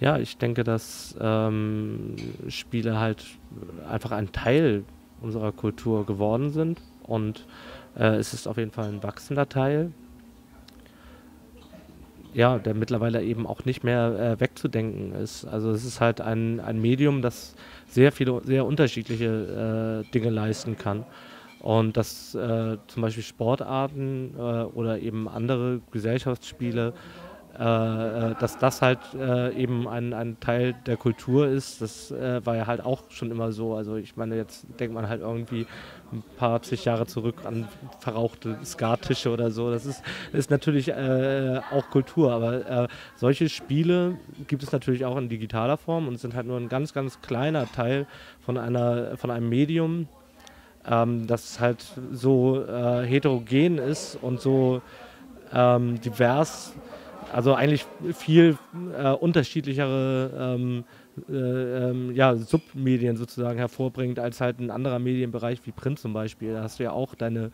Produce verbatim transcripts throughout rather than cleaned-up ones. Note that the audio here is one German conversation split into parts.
Ja, ich denke, dass ähm, Spiele halt einfach ein Teil unserer Kultur geworden sind und äh, es ist auf jeden Fall ein wachsender Teil, ja, der mittlerweile eben auch nicht mehr äh, wegzudenken ist. Also es ist halt ein, ein Medium, das sehr viele, sehr unterschiedliche äh, Dinge leisten kann. Und dass äh, zum Beispiel Sportarten äh, oder eben andere Gesellschaftsspiele, äh, äh, dass das halt äh, eben ein, ein Teil der Kultur ist, das äh, war ja halt auch schon immer so. Also ich meine, jetzt denkt man halt irgendwie ein paar zig Jahre zurück an verrauchte Skatische oder so. Das ist, ist natürlich äh, auch Kultur, aber äh, solche Spiele gibt es natürlich auch in digitaler Form und sind halt nur ein ganz, ganz kleiner Teil von einer, von einem Medium, ähm, das halt so äh, heterogen ist und so ähm, divers, also eigentlich viel äh, unterschiedlichere ähm, äh, ähm, ja, Submedien sozusagen hervorbringt als halt ein anderer Medienbereich wie Print zum Beispiel. Da hast du ja auch deine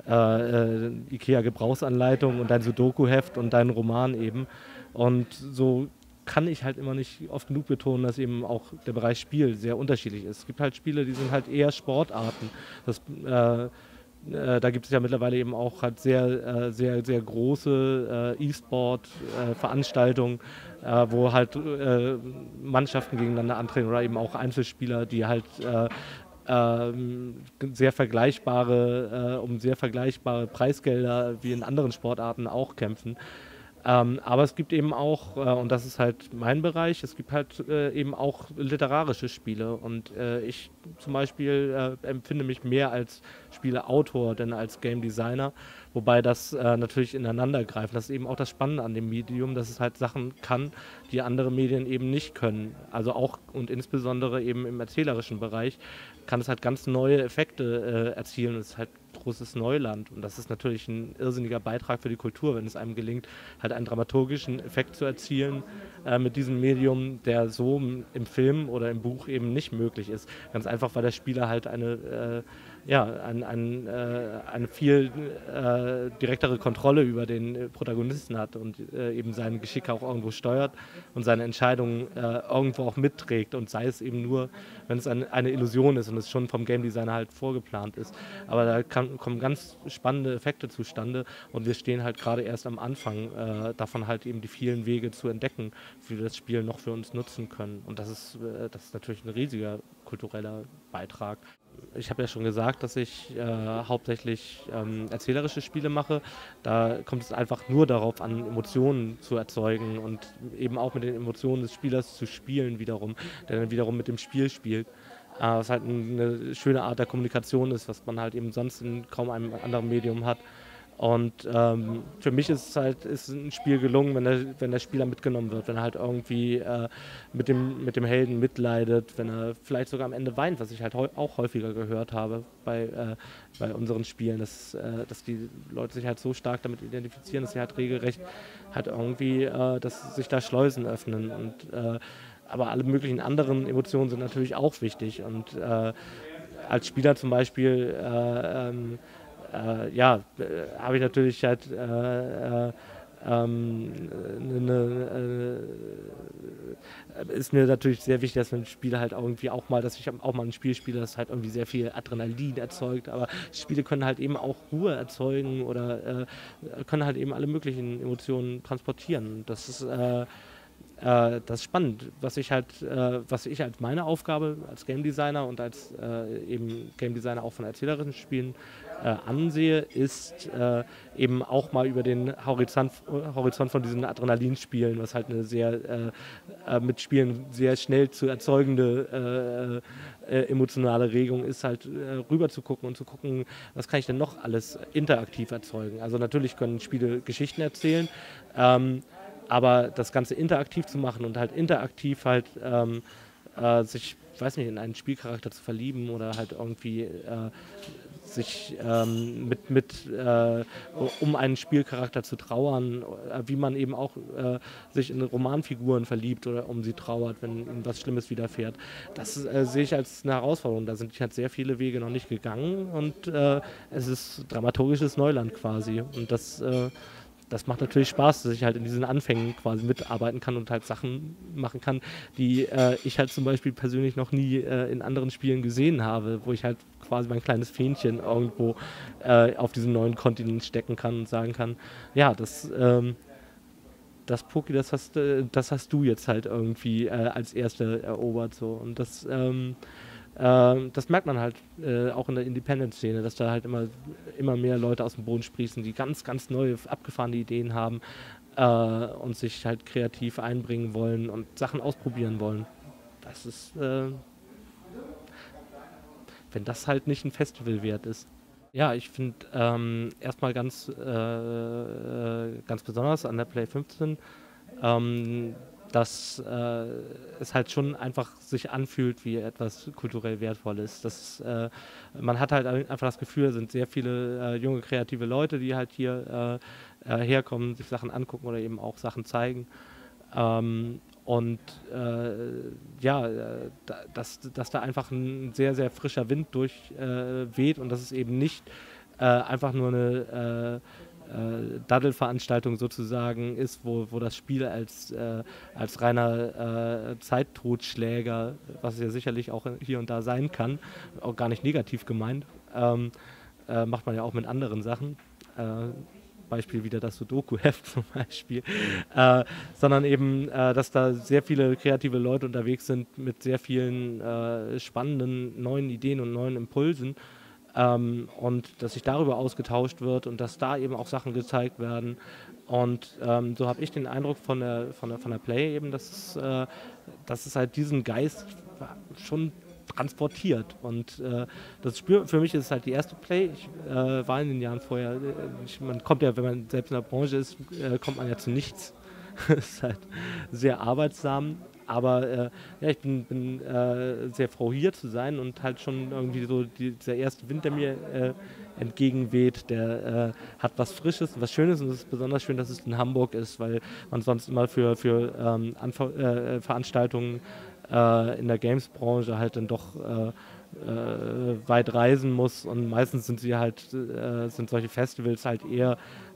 äh, äh, IKEA-Gebrauchsanleitung und dein Sudoku-Heft und deinen Roman eben. Und so kann ich halt immer nicht oft genug betonen, dass eben auch der Bereich Spiel sehr unterschiedlich ist. Es gibt halt Spiele, die sind halt eher Sportarten. Das, äh, äh, da gibt es ja mittlerweile eben auch halt sehr, äh, sehr, sehr große äh, E-Sport-Veranstaltungen, äh, wo halt äh, Mannschaften gegeneinander antreten oder eben auch Einzelspieler, die halt äh, ähm, sehr vergleichbare, äh, um sehr vergleichbare Preisgelder wie in anderen Sportarten auch kämpfen. Ähm, aber es gibt eben auch, äh, und das ist halt mein Bereich, es gibt halt äh, eben auch literarische Spiele. Und äh, ich zum Beispiel äh, empfinde mich mehr als Spieleautor denn als Game Designer, wobei das äh, natürlich ineinander greift. Das ist eben auch das Spannende an dem Medium, dass es halt Sachen kann, die andere Medien eben nicht können. Also auch und insbesondere eben im erzählerischen Bereich kann es halt ganz neue Effekte äh, erzielen. Es ist halt großes Neuland und das ist natürlich ein irrsinniger Beitrag für die Kultur, wenn es einem gelingt, halt einen dramaturgischen Effekt zu erzielen äh, mit diesem Medium, der so im Film oder im Buch eben nicht möglich ist. Ganz einfach, weil der Spieler halt eine, äh, ja, ein, ein, äh, eine viel äh, direktere Kontrolle über den äh, Protagonisten hat und äh, eben sein Geschick auch irgendwo steuert und seine Entscheidungen äh, irgendwo auch mitträgt und sei es eben nur, wenn es ein, eine Illusion ist und es schon vom Game Designer halt vorgeplant ist. Aber da kann, kommen ganz spannende Effekte zustande und wir stehen halt gerade erst am Anfang äh, davon halt eben die vielen Wege zu entdecken, wie wir das Spiel noch für uns nutzen können. Und das ist, äh, das ist natürlich ein riesiger kultureller Beitrag. Ich habe ja schon gesagt, dass ich äh, hauptsächlich ähm, erzählerische Spiele mache. Da kommt es einfach nur darauf an, Emotionen zu erzeugen und eben auch mit den Emotionen des Spielers zu spielen wiederum, der dann wiederum mit dem Spiel spielt. Äh, was halt eine schöne Art der Kommunikation ist, was man halt eben sonst in kaum einem anderen Medium hat. Und ähm, für mich ist es halt ist ein Spiel gelungen, wenn der, wenn der Spieler mitgenommen wird, wenn er halt irgendwie äh, mit, dem, mit dem Helden mitleidet, wenn er vielleicht sogar am Ende weint, was ich halt heu auch häufiger gehört habe bei, äh, bei unseren Spielen, dass, äh, dass die Leute sich halt so stark damit identifizieren, dass sie halt regelrecht halt irgendwie, äh, dass sich da Schleusen öffnen. Und, äh, aber alle möglichen anderen Emotionen sind natürlich auch wichtig. Und äh, als Spieler zum Beispiel äh, ähm, äh, ja, äh, habe ich natürlich halt äh, äh, ähm, ne, äh, ist mir natürlich sehr wichtig, dass ein Spiel halt irgendwie auch mal, dass ich auch mal ein Spiel spiele, das halt irgendwie sehr viel Adrenalin erzeugt, aber Spiele können halt eben auch Ruhe erzeugen oder äh, können halt eben alle möglichen Emotionen transportieren. Das ist äh, äh, das ist spannend, was ich halt, äh, was ich als meine Aufgabe als Game Designer und als äh, eben Game Designer auch von erzählerischen Spielen äh, ansehe, ist äh, eben auch mal über den Horizont, Horizont von diesen Adrenalinspielen, was halt eine sehr äh, äh, mit Spielen sehr schnell zu erzeugende äh, äh, emotionale Regung ist, halt äh, rüber zu gucken und zu gucken, was kann ich denn noch alles interaktiv erzeugen. Also natürlich können Spiele Geschichten erzählen, ähm, aber das Ganze interaktiv zu machen und halt interaktiv halt ähm, äh, sich, ich weiß nicht, in einen Spielcharakter zu verlieben oder halt irgendwie äh, sich ähm, mit, mit äh, um einen Spielcharakter zu trauern, äh, wie man eben auch äh, sich in Romanfiguren verliebt oder um sie trauert, wenn ihnen was Schlimmes widerfährt. Das äh, sehe ich als eine Herausforderung. Da sind halt sehr viele Wege noch nicht gegangen und äh, es ist dramaturgisches Neuland quasi. Und das äh, das macht natürlich Spaß, dass ich halt in diesen Anfängen quasi mitarbeiten kann und halt Sachen machen kann, die äh, ich halt zum Beispiel persönlich noch nie äh, in anderen Spielen gesehen habe, wo ich halt quasi mein kleines Fähnchen irgendwo äh, auf diesem neuen Kontinent stecken kann und sagen kann, ja, das, ähm, das Poki, das hast, äh, das hast du jetzt halt irgendwie äh, als Erste erobert so. Und das, ähm, ähm, das merkt man halt äh, auch in der Independent-Szene, dass da halt immer, immer mehr Leute aus dem Boden sprießen, die ganz, ganz neue, abgefahrene Ideen haben äh, und sich halt kreativ einbringen wollen und Sachen ausprobieren wollen. Das ist, äh, wenn das halt nicht ein Festival wert ist. Ja, ich finde ähm, erstmal ganz, äh, äh, ganz besonders an der Play fünfzehn, ähm, dass äh, es halt schon einfach sich anfühlt wie etwas kulturell Wertvolles. Das, äh, man hat halt einfach das Gefühl, es sind sehr viele äh, junge, kreative Leute, die halt hier äh, äh, herkommen, sich Sachen angucken oder eben auch Sachen zeigen. Ähm, und äh, ja, äh, da, dass, dass da einfach ein sehr, sehr frischer Wind durchweht äh, weht und dass es eben nicht äh, einfach nur eine äh, äh, Daddelveranstaltung sozusagen ist, wo, wo das Spiel als, äh, als reiner äh, Zeittotschläger, was es ja sicherlich auch hier und da sein kann, auch gar nicht negativ gemeint, ähm, äh, macht man ja auch mit anderen Sachen. Äh, Beispiel wieder das Sudoku-Heft zum Beispiel, äh, sondern eben, äh, dass da sehr viele kreative Leute unterwegs sind mit sehr vielen äh, spannenden neuen Ideen und neuen Impulsen ähm, und dass sich darüber ausgetauscht wird und dass da eben auch Sachen gezeigt werden. Und ähm, so habe ich den Eindruck von der, von der, von der Play eben, dass es, äh, dass es halt diesen Geist schon transportiert. Und äh, das Spiel für mich ist halt die erste Play. Ich äh, war in den Jahren vorher, äh, ich, man kommt ja, wenn man selbst in der Branche ist, äh, kommt man ja zu nichts. Das ist halt sehr arbeitsam. Aber äh, ja, ich bin, bin äh, sehr froh, hier zu sein und halt schon irgendwie so die, dieser erste Wind, der mir äh, entgegenweht, der äh, hat was Frisches und was Schönes und es ist besonders schön, dass es in Hamburg ist, weil man sonst immer für, für ähm, Anver äh, Veranstaltungen äh, in der Games-Branche halt dann doch äh, äh, weit reisen muss und meistens sind sie halt, äh, sind solche Festivals halt eher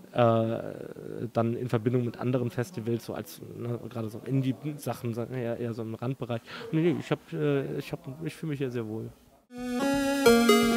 äh, dann in Verbindung mit anderen Festivals, so als ne, gerade so Indie-Sachen, eher, eher so im Randbereich. Und nee, ich, hab, äh, ich, hab, ich fühle mich hier sehr wohl.